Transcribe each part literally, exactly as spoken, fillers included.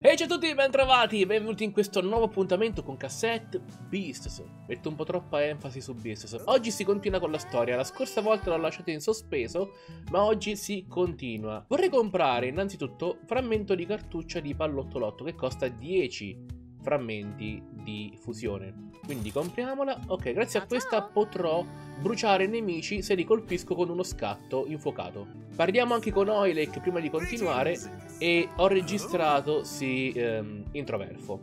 E ciao a tutti, bentrovati, benvenuti in questo nuovo appuntamento con Cassette Beasts. Metto un po' troppa enfasi su Beasts. Oggi si continua con la storia, la scorsa volta l'ho lasciato in sospeso, ma oggi si continua. Vorrei comprare innanzitutto frammento di cartuccia di pallottolotto che costa dieci frammenti di fusione. Quindi compriamola. Ok, grazie a questa potrò bruciare nemici se li colpisco con uno scatto infuocato. Parliamo anche con Oilek prima di continuare e ho registrato sì ehm, introverfo.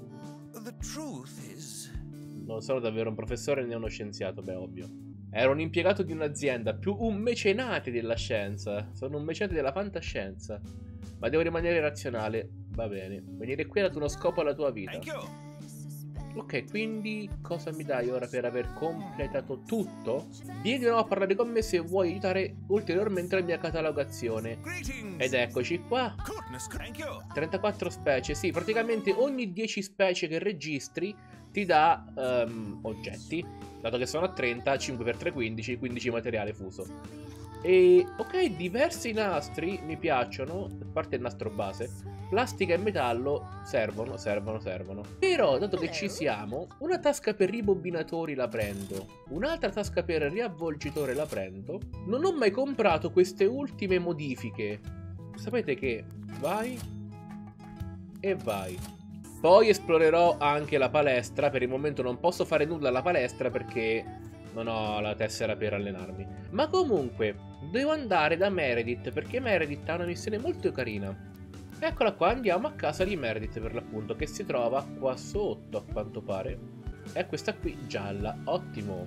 Non sono davvero un professore né uno scienziato, beh ovvio. Ero un impiegato di un'azienda, più un mecenate della scienza. Sono un mecenate della fantascienza. Ma devo rimanere razionale. Va bene. Venire qui ha dato uno scopo alla tua vita. Ok, quindi cosa mi dai ora per aver completato tutto? Vieni di nuovo a parlare con me se vuoi aiutare ulteriormente la mia catalogazione. Ed eccoci qua. trentaquattro specie, sì, praticamente ogni dieci specie che registri ti dà um, oggetti. Dato che sono a trenta, cinque per tre, quindici, quindici materiale fuso. E ok, diversi nastri mi piacciono, a parte il nastro base. Plastica e metallo servono, servono, servono. Però, dato che ci siamo, una tasca per ribobinatori la prendo, un'altra tasca per riavvolgitore la prendo. Non ho mai comprato queste ultime modifiche. Sapete che? Vai e vai. Poi esplorerò anche la palestra. Per il momento non posso fare nulla alla palestra perché non ho la tessera per allenarmi. Ma comunque, devo andare da Meredith perché Meredith ha una missione molto carina. Eccola qua, andiamo a casa di Meredith per l'appunto, che si trova qua sotto a quanto pare. È questa qui gialla, ottimo.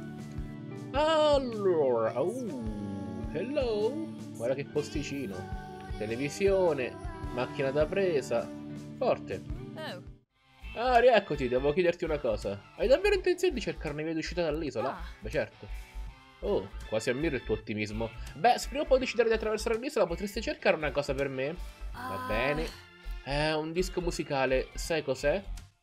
Allora, uh, hello. Guarda che posticino. Televisione, macchina da presa. Forte. Ah, rieccoti, devo chiederti una cosa. Hai davvero intenzione di cercare una via d'uscita dall'isola? Beh certo. Oh, quasi ammiro il tuo ottimismo. Beh, se prima o poi decidere di attraversare l'isola potresti cercare una cosa per me? Va bene. È un disco musicale, sai cos'è?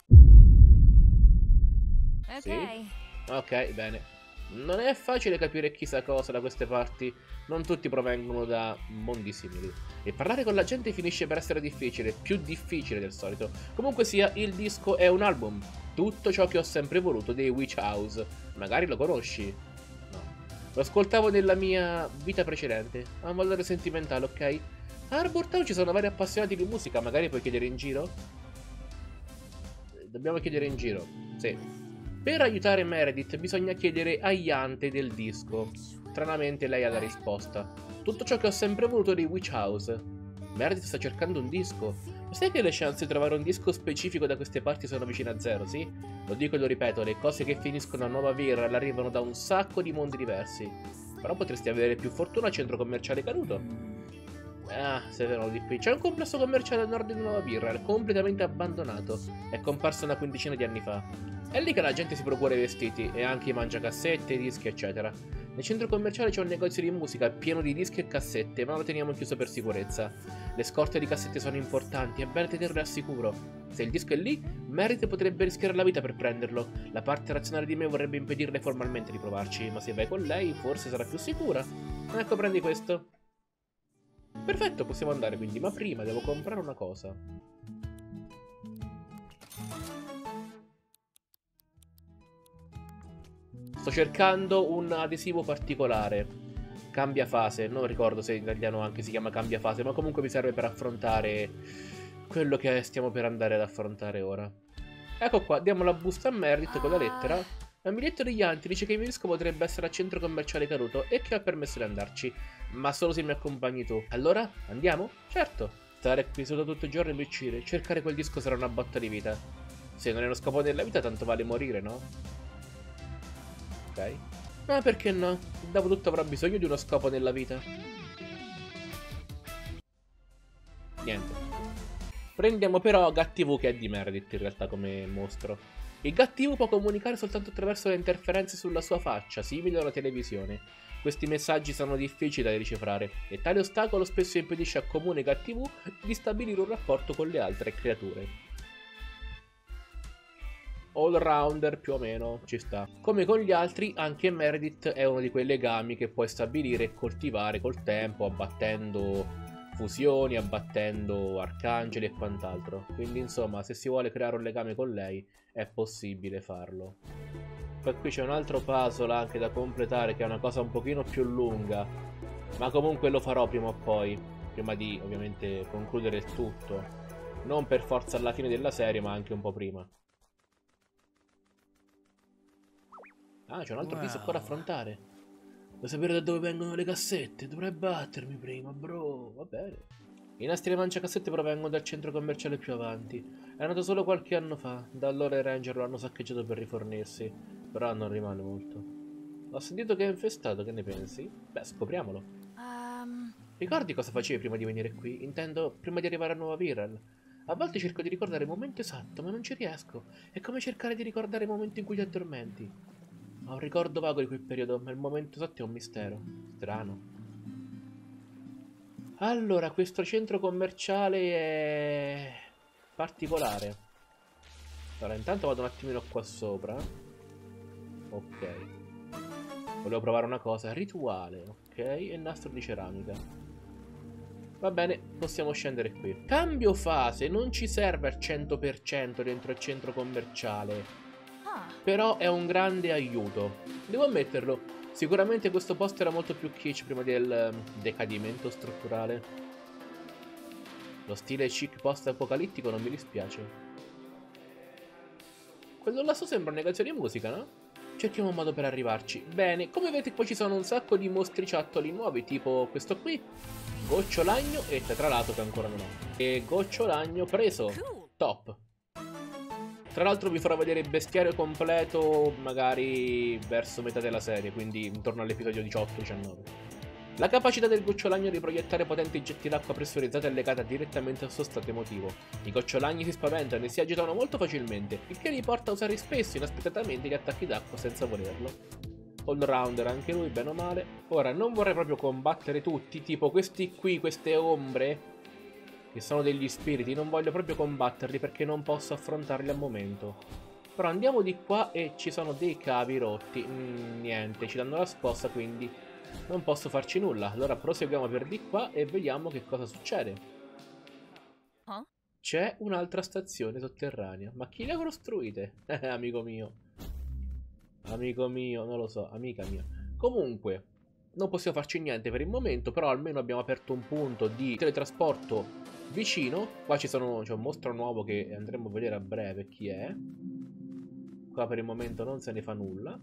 Ok. Sì. Ok, bene. Non è facile capire chissà cosa da queste parti. Non tutti provengono da mondi simili. E parlare con la gente finisce per essere difficile, più difficile del solito. Comunque sia, il disco è un album. Tutto ciò che ho sempre voluto dei Witch House. Magari lo conosci? No. Lo ascoltavo nella mia vita precedente. Ha un valore sentimentale, ok? A Harbour Town ci sono vari appassionati di musica, magari puoi chiedere in giro? Dobbiamo chiedere in giro, sì. Per aiutare Meredith bisogna chiedere a Iante del disco. Stranamente lei ha la risposta. Tutto ciò che ho sempre voluto dei Witch House. Meredith sta cercando un disco. Sai che le chance di trovare un disco specifico da queste parti sono vicine a zero, sì? Lo dico e lo ripeto, le cose che finiscono a Nova Virra arrivano da un sacco di mondi diversi. Però potresti avere più fortuna al centro commerciale caduto. Ah, se vedono di qui. C'è un complesso commerciale a nord di Nuova Virra, completamente abbandonato. È comparso una quindicina di anni fa. È lì che la gente si procura i vestiti e anche mangia cassette, dischi, eccetera. Nel centro commerciale c'è un negozio di musica pieno di dischi e cassette, ma lo teniamo chiuso per sicurezza. Le scorte di cassette sono importanti, è bene tenerle al sicuro. Se il disco è lì, Meredith potrebbe rischiare la vita per prenderlo. La parte razionale di me vorrebbe impedirle formalmente di provarci, ma se vai con lei forse sarà più sicura. Ecco, prendi questo. Perfetto, possiamo andare quindi, ma prima devo comprare una cosa. Sto cercando un adesivo particolare. Cambia fase, non ricordo se in italiano anche si chiama cambia fase, ma comunque mi serve per affrontare quello che stiamo per andare ad affrontare ora. Ecco qua, diamo la busta a Meredith con la lettera. Il biglietto degli Anti dice che il mio disco potrebbe essere al centro commerciale caduto e che ha permesso di andarci, ma solo se mi accompagni tu. Allora, andiamo? Certo. Stare qui sotto tutto il giorno e imbecille, cercare quel disco sarà una botta di vita. Se non è uno scopo della vita, tanto vale morire, no? Ok. Ma perché no? Dopo tutto avrà bisogno di uno scopo nella vita. Niente. Prendiamo però Gattivu, che è di Meredith in realtà come mostro. Il Gattivu può comunicare soltanto attraverso le interferenze sulla sua faccia, simili a una televisione. Questi messaggi sono difficili da decifrare e tale ostacolo spesso impedisce a comune Gattivu di stabilire un rapporto con le altre creature. All-rounder più o meno, ci sta. Come con gli altri, anche Meredith è uno di quei legami che puoi stabilire e coltivare col tempo, abbattendo fusioni, abbattendo arcangeli e quant'altro. Quindi insomma, se si vuole creare un legame con lei è possibile farlo. Poi qui c'è un altro puzzle anche da completare, che è una cosa un pochino più lunga, ma comunque lo farò prima o poi, prima di ovviamente concludere il tutto. Non per forza alla fine della serie, ma anche un po' prima. Ah, c'è un altro wow. piso qua da affrontare. Vuoi sapere da dove vengono le cassette? Dovrei battermi prima, bro. Va bene. I nastri e lanciacassette provengono dal centro commerciale più avanti. È nato solo qualche anno fa. Da allora i ranger lo hanno saccheggiato per rifornirsi. Però non rimane molto. Ho sentito che è infestato, che ne pensi? Beh, scopriamolo. Um... Ricordi cosa facevi prima di venire qui? Intendo, prima di arrivare a Nuova Viral. A volte cerco di ricordare il momento esatto, ma non ci riesco. È come cercare di ricordare il momento in cui ti addormenti. Ho un ricordo vago di quel periodo, ma il momento esatto è un mistero. Strano. Allora, questo centro commerciale è particolare. Allora, intanto vado un attimino qua sopra. Ok. Volevo provare una cosa. Rituale, ok. E nastro di ceramica. Va bene, possiamo scendere qui. Cambio fase, non ci serve al cento per cento dentro il centro commerciale. Però è un grande aiuto. Devo ammetterlo. Sicuramente questo posto era molto più kitsch prima del decadimento strutturale. Lo stile chic post-apocalittico non mi dispiace. Quello lassù sembra una negazione di musica, no? Cerchiamo un modo per arrivarci. Bene, come vedete qua ci sono un sacco di mostriciattoli nuovi, tipo questo qui. Gocciolagno e tetralato che ancora non ho. E gocciolagno preso. Top. Tra l'altro vi farò vedere il bestiario completo magari verso metà della serie, quindi intorno all'episodio diciotto diciannove. La capacità del gocciolagno di proiettare potenti getti d'acqua pressurizzati è legata direttamente al suo stato emotivo. I gocciolagni si spaventano e si agitano molto facilmente, il che li porta a usare spesso inaspettatamente gli attacchi d'acqua senza volerlo. All-rounder anche lui, bene o male. Ora, non vorrei proprio combattere tutti, tipo questi qui, queste ombre, che sono degli spiriti, non voglio proprio combatterli perché non posso affrontarli al momento. Però andiamo di qua e ci sono dei cavi rotti. Mm, niente, ci danno la scossa, quindi non posso farci nulla. Allora proseguiamo per di qua e vediamo che cosa succede. Huh? C'è un'altra stazione sotterranea. Ma chi le ha costruite? Amico mio. Amico mio, non lo so, amica mia. Comunque, non possiamo farci niente per il momento, però almeno abbiamo aperto un punto di teletrasporto vicino. Qua ci sono, c'è un mostro nuovo che andremo a vedere a breve chi è. Qua per il momento non se ne fa nulla.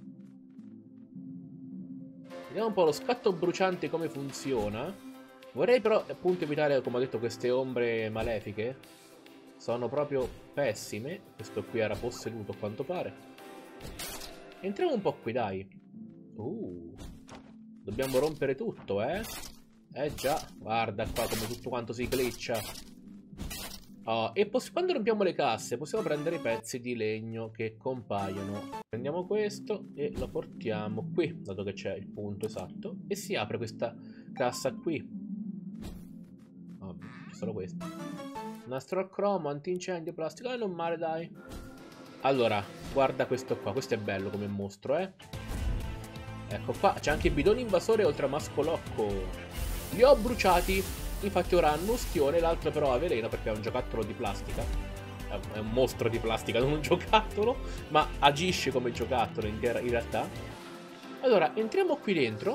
Vediamo un po' lo scatto bruciante come funziona. Vorrei però appunto evitare, come ho detto, queste ombre malefiche. Sono proprio pessime. Questo qui era posseduto a quanto pare. Entriamo un po' qui, dai. Uh, dobbiamo rompere tutto, eh? Eh già, guarda qua come tutto quanto si glitcha. Oh, e quando rompiamo le casse possiamo prendere i pezzi di legno che compaiono. Prendiamo questo e lo portiamo qui, dato che c'è il punto esatto. E si apre questa cassa qui. Oh, c'è solo questo. Nastro al cromo, antincendio, plastica. Eh, non male, dai. Allora, guarda questo qua. Questo è bello come mostro, eh. Ecco qua, c'è anche il bidone invasore oltre a Mascolocco. Li ho bruciati. Infatti ora hanno ustione, l'altro però ha veleno perché è un giocattolo di plastica. È un mostro di plastica, non un giocattolo, ma agisce come giocattolo in, in realtà. Allora, entriamo qui dentro.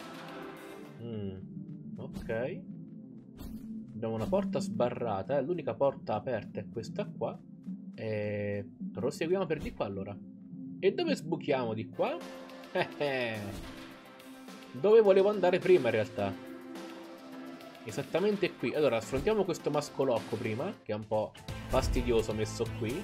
Mm, ok. Abbiamo una porta sbarrata, eh. L'unica porta aperta è questa qua. E proseguiamo per di qua allora. E dove sbuchiamo di qua? Eh eh. Dove volevo andare prima in realtà. Esattamente qui. Allora affrontiamo questo mascolocco prima, che è un po' fastidioso messo qui.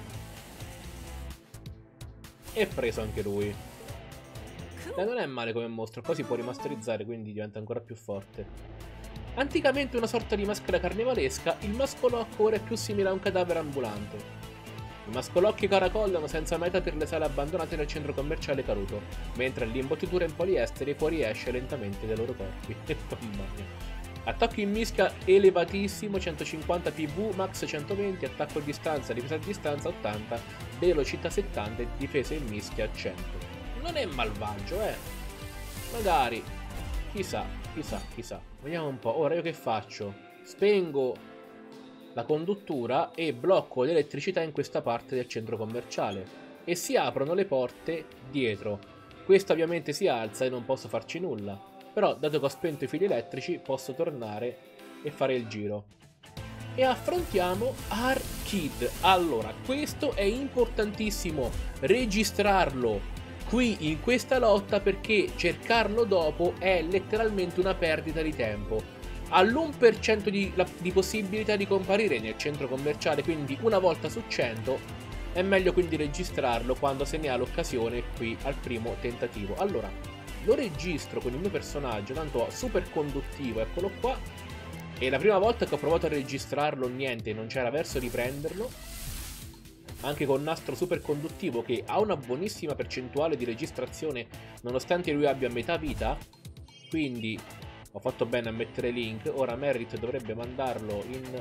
E preso anche lui. E non è male come mostro. Qua si può rimasterizzare, quindi diventa ancora più forte. Anticamente una sorta di maschera carnevalesca, il mascolocco ora è più simile a un cadavere ambulante. I mascolocchi caracollano senza meta per le sale abbandonate nel centro commerciale caduto, mentre l'imbottitura in poliestere fuoriesce lentamente dai loro corpi. Mamma mia. Attacco in mischia elevatissimo, centocinquanta P V, max centoventi, attacco a distanza, difesa a distanza ottanta, velocità settanta e difesa in mischia cento. Non è malvagio, eh. Magari. Chissà, chissà, chissà. Vediamo un po'. Ora io che faccio? Spengo la conduttura e blocco l'elettricità in questa parte del centro commerciale e si aprono le porte dietro. Questa ovviamente si alza e non posso farci nulla, però dato che ho spento i fili elettrici posso tornare e fare il giro. E affrontiamo Arkid. Allora, questo è importantissimo registrarlo qui in questa lotta, perché cercarlo dopo è letteralmente una perdita di tempo. Ha l'uno per cento di, di possibilità di comparire nel centro commerciale, quindi una volta su cento. È meglio quindi registrarlo quando se ne ha l'occasione qui al primo tentativo. Allora, lo registro con il mio personaggio, tanto super conduttivo, eccolo qua. E la prima volta che ho provato a registrarlo niente, non c'era verso di prenderlo. Anche con nastro super conduttivo che ha una buonissima percentuale di registrazione nonostante lui abbia metà vita. Quindi ho fatto bene a mettere link. Ora Merit dovrebbe mandarlo in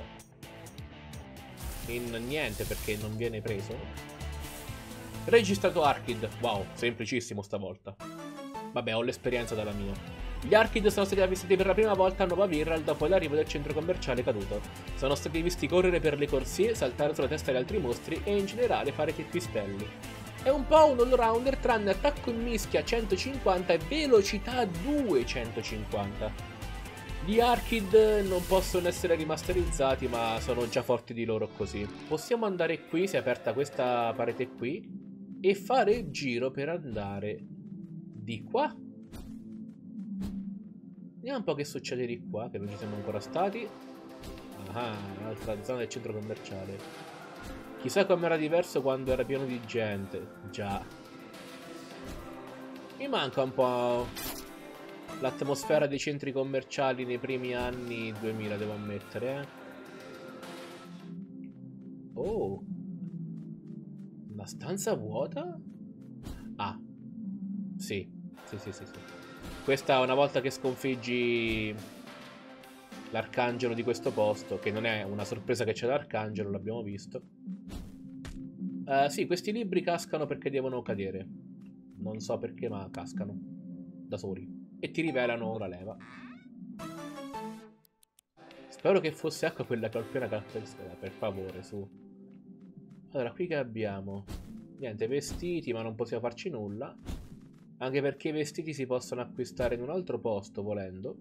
in niente perché non viene preso. Registrato Arkid. Wow, semplicissimo stavolta. Vabbè, ho l'esperienza dalla mia. Gli Arkid sono stati avvistati per la prima volta a Nova Virral dopo l'arrivo del centro commerciale caduto. Sono stati visti correre per le corsie, saltare sulla testa di altri mostri e in generale fare pipistrelli. È un po' un all-rounder tranne attacco in mischia centocinquanta e velocità duecentocinquanta. Gli Arkid non possono essere rimasterizzati, ma sono già forti di loro così. Possiamo andare qui, si è aperta questa parete qui, e fare il giro per andare di qua. Vediamo un po' che succede di qua, che non ci siamo ancora stati. Ah, un'altra zona del centro commerciale. Chissà com'era diverso quando era pieno di gente. Già. Mi manca un po' l'atmosfera dei centri commerciali nei primi anni duemila, devo ammettere, eh. Oh. Una stanza vuota? Ah. Sì. Sì, sì, sì, sì. Questa una volta che sconfiggi l'arcangelo di questo posto, che non è una sorpresa che c'è l'arcangelo, l'abbiamo visto. Uh, sì, questi libri cascano perché devono cadere. Non so perché, ma cascano. Da soli. E ti rivelano la leva. Spero che fosse acqua quella che ho appena caratterizzata, per favore, su. Allora, qui che abbiamo? Niente, vestiti, ma non possiamo farci nulla. Anche perché i vestiti si possono acquistare in un altro posto, volendo.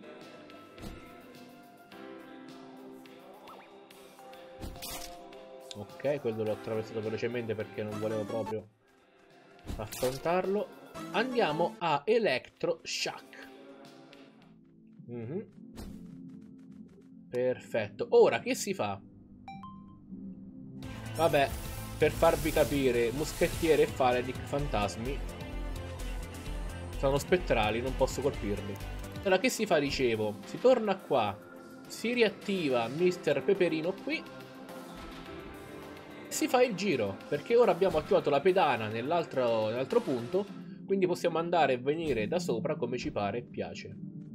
Ok, quello l'ho attraversato velocemente perché non volevo proprio affrontarlo. Andiamo a Electro Shock. Mm-hmm. Perfetto. Ora, che si fa? Vabbè, per farvi capire, Muschettiere e Falenic fantasmi sono spettrali, non posso colpirli. Allora, che si fa, dicevo? Si torna qua, si riattiva mister Peperino qui, si fa il giro, perché ora abbiamo attivato la pedana nell'altro nell'altro punto, quindi possiamo andare e venire da sopra come ci pare e piace.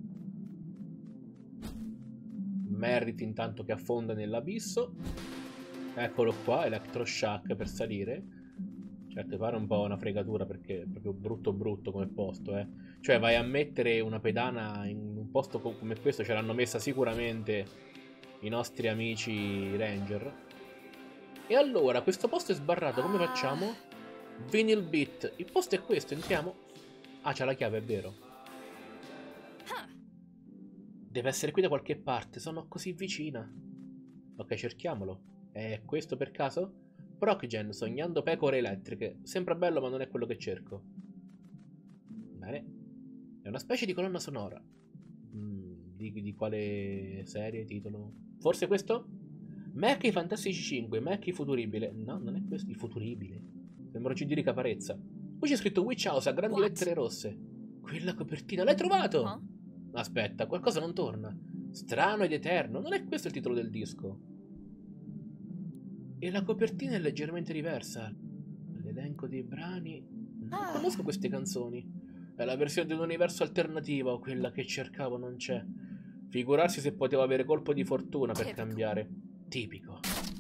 Merit intanto che affonda nell'abisso. Eccolo qua, Electroshock per salire. Certo, pare un po' una fregatura perché è proprio brutto brutto come posto, eh. Cioè vai a mettere una pedana in un posto come questo, ce l'hanno messa sicuramente i nostri amici Ranger. E allora, questo posto è sbarrato, come facciamo? Vinyl Beat, il posto è questo, entriamo. Ah, c'ha la chiave, è vero. Deve essere qui da qualche parte, sono così vicina. Ok, cerchiamolo. È questo per caso? Procgen, sognando pecore elettriche. Sembra bello ma non è quello che cerco. Bene. È una specie di colonna sonora. Mm, di, di quale serie, titolo? Forse questo? Macchi Fantastici cinque, Macchi Futuribile. No, non è questo, il Futuribile. Sembra un C D di Caparezza. Qui c'è scritto Witch House a grandi What? lettere rosse. Quella copertina, l'hai trovato? Huh? Aspetta, qualcosa non torna. Strano ed eterno, non è questo il titolo del disco. E la copertina è leggermente diversa. L'elenco dei brani... Non conosco queste canzoni. È la versione dell'universo alternativo, quella che cercavo non c'è. Figurarsi se potevo avere colpo di fortuna per Tipico. cambiare. Tipico.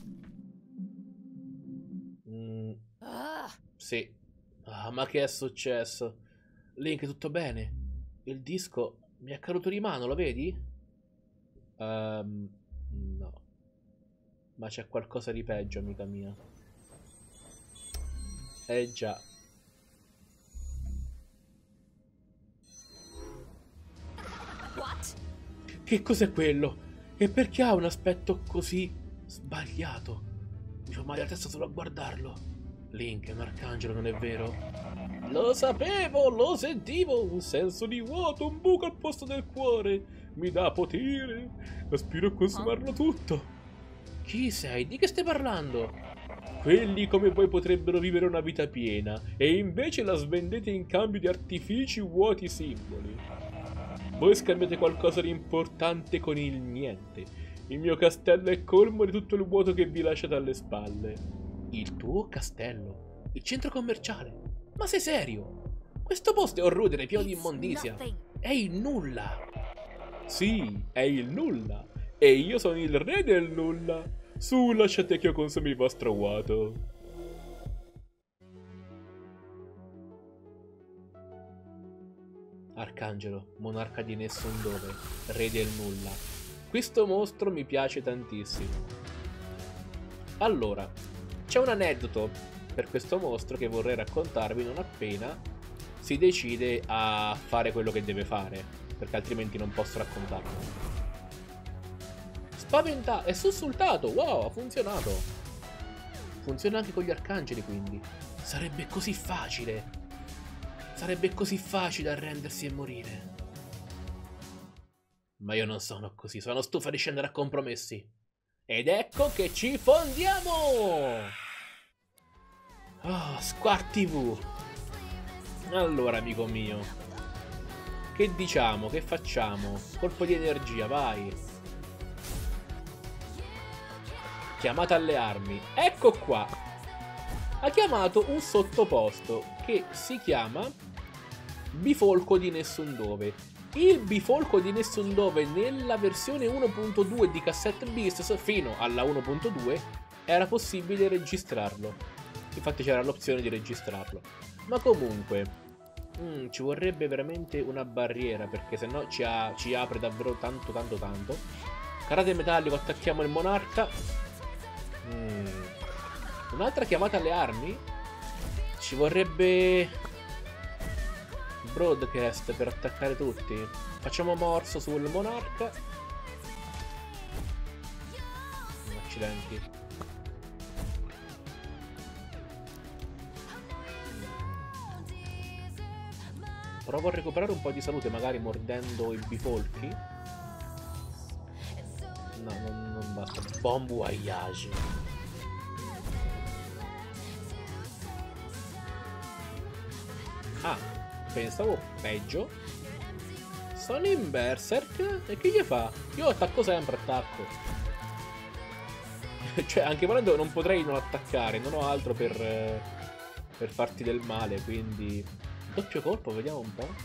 Mm. Sì. Ah, ma che è successo? Link, tutto bene? Il disco mi è caduto di mano, lo vedi? Um, no. Ma c'è qualcosa di peggio, amica mia. Eh già. What? Che cos'è quello? E perché ha un aspetto così sbagliato? Mi fa male la testa solo a guardarlo. Link, Arcangelo, non è vero? Lo sapevo, lo sentivo, un senso di vuoto, un buco al posto del cuore. Mi dà potere. Aspiro a consumarlo tutto. Chi sei? Di che stai parlando? Quelli come voi potrebbero vivere una vita piena e invece la svendete in cambio di artifici vuoti simboli. Voi scambiate qualcosa di importante con il niente. Il mio castello è colmo di tutto il vuoto che vi lasciate alle spalle. Il tuo castello? Il centro commerciale? Ma sei serio? Questo posto è orrore, pieno di immondizia. È il nulla. Sì, è il nulla. E io sono il re del nulla. Su, lasciate che io consumi il vostro vuoto. Arcangelo, monarca di nessun dove, re del nulla. Questo mostro mi piace tantissimo. Allora, c'è un aneddoto per questo mostro che vorrei raccontarvi non appena si decide a fare quello che deve fare, perché altrimenti non posso raccontarlo. Spaventato, è sussultato, wow, ha funzionato. Funziona anche con gli arcangeli, quindi. Sarebbe così facile. Sarebbe così facile arrendersi e morire. Ma io non sono così, sono stufa di scendere a compromessi. Ed ecco che ci fondiamo! Oh, Squart tivù. Allora, amico mio, che diciamo, che facciamo? Colpo di energia, vai. Chiamata alle armi. Ecco qua. Ha chiamato un sottoposto che si chiama Bifolco di nessun dove. Il bifolco di nessun dove nella versione uno punto due di Cassette Beasts fino alla uno punto due era possibile registrarlo. Infatti c'era l'opzione di registrarlo. Ma comunque mm, ci vorrebbe veramente una barriera, perché sennò ci, ha, ci apre davvero tanto tanto tanto. Karate metallico, attacchiamo il monarca. Mm. Un'altra chiamata alle armi. Ci vorrebbe broadcast per attaccare tutti. Facciamo morso sul monarca. Accidenti. Provo a recuperare un po' di salute, magari mordendo i bifolchi. No, non, non basta. Bon voyage. Ah, pensavo peggio. Sono in berserk. E che gli fa? Io attacco sempre, attacco. Cioè, anche volendo non potrei non attaccare. Non ho altro per, per farti del male, quindi doppio colpo, vediamo un po'.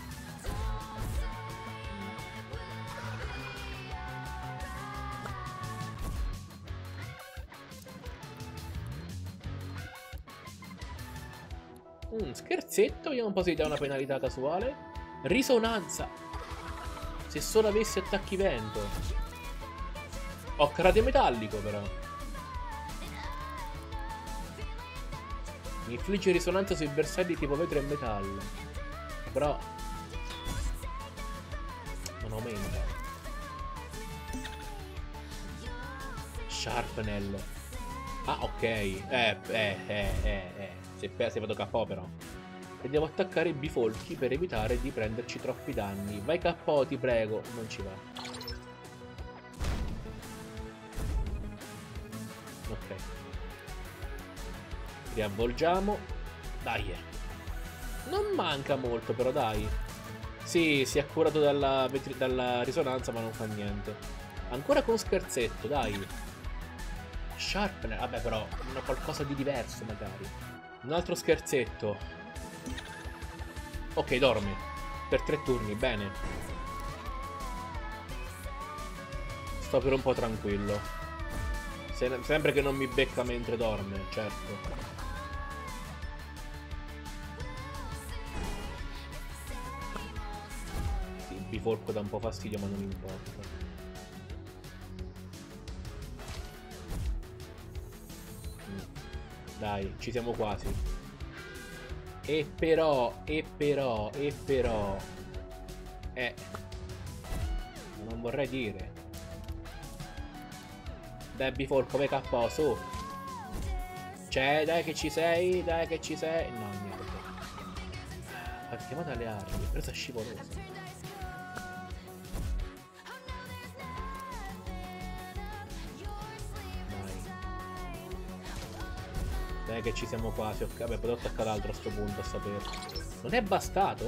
Mm, scherzetto, vediamo un po' se ti dà una penalità casuale. Risonanza. Se solo avessi attacchi vento. Ho karate metallico però. Infligge risonanza sui bersagli tipo vetro e metallo. Però non aumenta. Sharpnel. Ah, ok. Eh, eh, eh, eh, eh. Se vado K O però. E devo attaccare i bifolchi per evitare di prenderci troppi danni. Vai K O, ti prego. Non ci va. Ok. Riavvolgiamo. Dai. Non manca molto però, dai. Sì, si è curato dalla, dalla risonanza, ma non fa niente. Ancora con scherzetto, dai. Sharpener. Vabbè, però qualcosa di diverso magari. Un altro scherzetto. Ok, dorme. Per tre turni, bene. Sto per un po' tranquillo. Se, sempre che non mi becca mentre dorme, certo. Sì, il bifolco dà un po' fastidio, ma non importa. Dai, ci siamo quasi. E però, e però, e però... Eh... Non vorrei dire. Debbie Fall come K O, su. Cioè, dai che ci sei, dai che ci sei. No, niente. Partiamo dalle armi, presa scivolosa. Dai. Dai che ci siamo quasi. Ok, vabbè, potrò attaccare altro a sto punto a sapere. Non è bastato?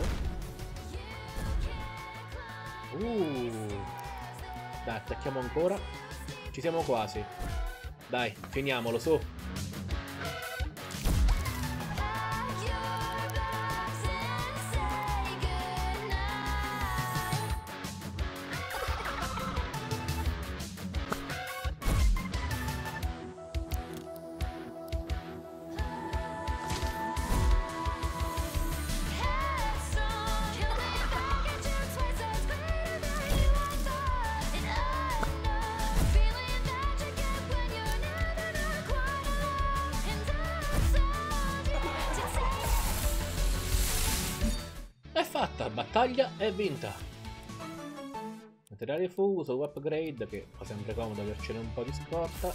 Uh. Dai, attacchiamo ancora. Ci siamo quasi. Dai, finiamolo, su. È fatta, battaglia è vinta. Materiale fuso, upgrade, che fa sempre comodo avercene un po' di scorta.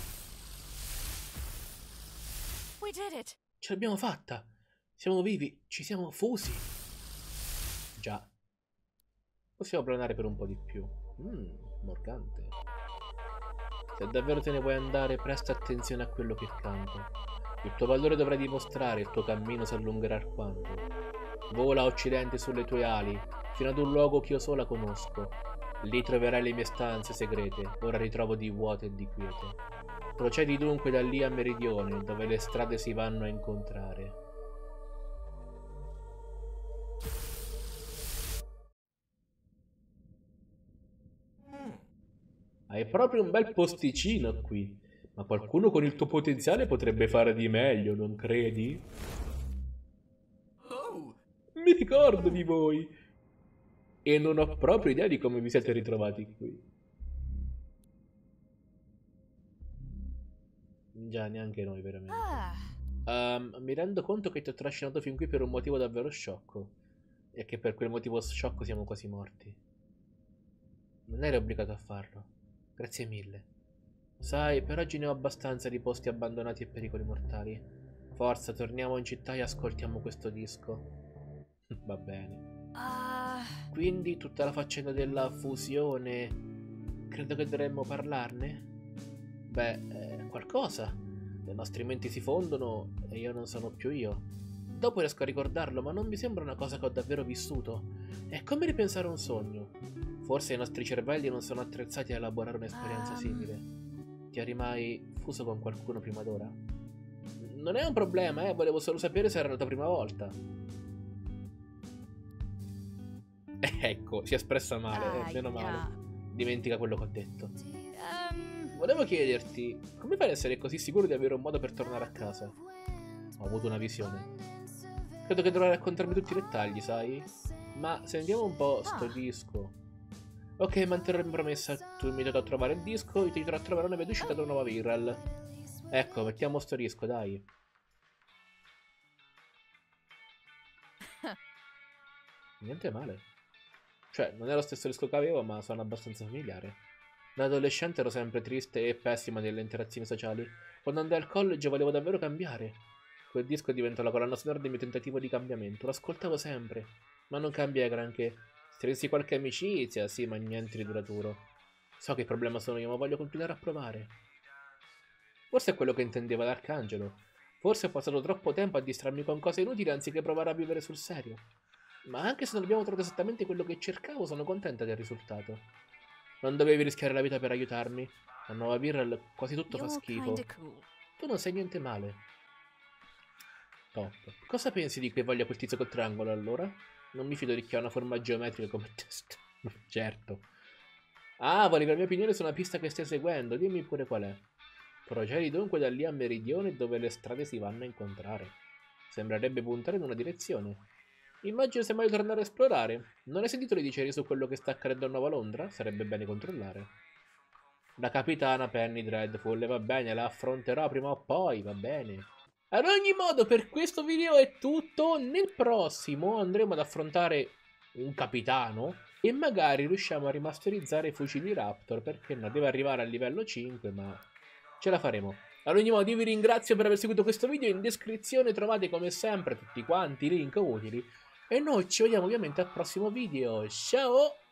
We did it. Ce l'abbiamo fatta. Siamo vivi, ci siamo fusi. Già. Possiamo planare per un po' di più. Mmm, morgante. Se davvero te ne vuoi andare, presta attenzione a quello che canto. Il tuo valore dovrai dimostrare, il tuo cammino si allungherà alquanto. Vola a occidente sulle tue ali, fino ad un luogo che io sola conosco. Lì troverai le mie stanze segrete, ora ritrovo di vuoto e di quiete. Procedi dunque da lì a meridione, dove le strade si vanno a incontrare. Hai proprio un bel posticino qui, ma qualcuno con il tuo potenziale potrebbe fare di meglio, non credi? Mi ricordo di voi e non ho proprio idea di come vi siete ritrovati qui. Già, neanche noi veramente. Ah. Um, mi rendo conto che ti ho trascinato fin qui per un motivo davvero sciocco e che per quel motivo sciocco siamo quasi morti. Non eri obbligato a farlo. Grazie mille. Sai, per oggi ne ho abbastanza di posti abbandonati e pericoli mortali. Forza, torniamo in città e ascoltiamo questo disco. Va bene. Uh... Quindi tutta la faccenda della fusione, credo che dovremmo parlarne? Beh, eh, qualcosa. Le nostre menti si fondono e io non sono più io. Dopo riesco a ricordarlo, ma non mi sembra una cosa che ho davvero vissuto. È come ripensare a un sogno. Forse i nostri cervelli non sono attrezzati a elaborare un'esperienza Um... simile. Ti eri mai fuso con qualcuno prima d'ora? Non è un problema, eh, volevo solo sapere se era la tua prima volta. Ecco, si è espressa male, Ah, eh, meno male. yeah. Dimentica quello che ho detto. Um... Volevo chiederti, come fai ad essere così sicuro di avere un modo per tornare a casa? Ho avuto una visione. Credo che dovrai raccontarmi tutti i dettagli, sai? Ma sentiamo un po' sto Ah. disco. Ok, manterrò in promessa. Tu mi aiuti a trovare il disco, io ti aiuterò a trovare una via d'uscita da una nuova Virrel. Ecco, mettiamo sto disco, dai. Niente male. Cioè, non è lo stesso disco che avevo, ma sono abbastanza familiare. Da adolescente ero sempre triste e pessima nelle interazioni sociali. Quando andai al college volevo davvero cambiare. Quel disco diventò la colonna sonora del mio tentativo di cambiamento. Lo ascoltavo sempre, ma non cambiai granché. Strinsi qualche amicizia, sì, ma niente di duraturo. So che il problema sono io, ma voglio continuare a provare. Forse è quello che intendeva l'Arcangelo. Forse ho passato troppo tempo a distrarmi con cose inutili anziché provare a vivere sul serio. Ma anche se non abbiamo trovato esattamente quello che cercavo, sono contenta del risultato. Non dovevi rischiare la vita per aiutarmi. La nuova Virrel quasi tutto fa You're schifo. kinda cool. Tu non sai niente male. Top. Cosa pensi di che voglia quel tizio col triangolo allora? Non mi fido di chi ha una forma geometrica come testa. Certo. Ah, volevi la mia opinione su una pista che stai seguendo? Dimmi pure qual è. Procedi dunque da lì a meridione dove le strade si vanno a incontrare. Sembrerebbe puntare in una direzione. Immagino sia meglio tornare a esplorare. Non hai sentito le dicerie su quello che sta accadendo a Nuova Londra? Sarebbe bene controllare. La capitana Penny Dreadful, va bene, la affronterò prima o poi, va bene. Ad ogni modo, per questo video è tutto. Nel prossimo andremo ad affrontare un capitano e magari riusciamo a rimasterizzare i fucili Raptor, perché no, deve arrivare al livello cinque, ma ce la faremo. Ad ogni modo, io vi ringrazio per aver seguito questo video. In descrizione trovate come sempre tutti quanti i link utili. E noi ci vediamo ovviamente al prossimo video. Ciao!